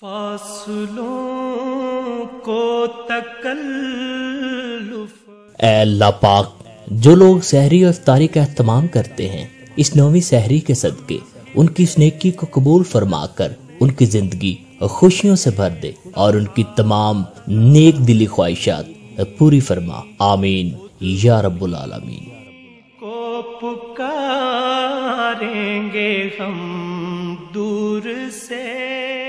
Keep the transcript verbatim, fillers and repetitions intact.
फासलों को तकल्लुफ। ऐ अल्लाह पाक, जो लोग सहरी और इफ्तारी का एहतमाम करते हैं, इस नौवीं सहरी के सदके उनकी इस नेकी को कबूल फरमाकर उनकी जिंदगी खुशियों से भर दे और उनकी तमाम नेक दिली ख्वाहिशात पूरी फरमा। आमीन या रब्बुल आलमीन। को पुकारेंगे हम दूर से।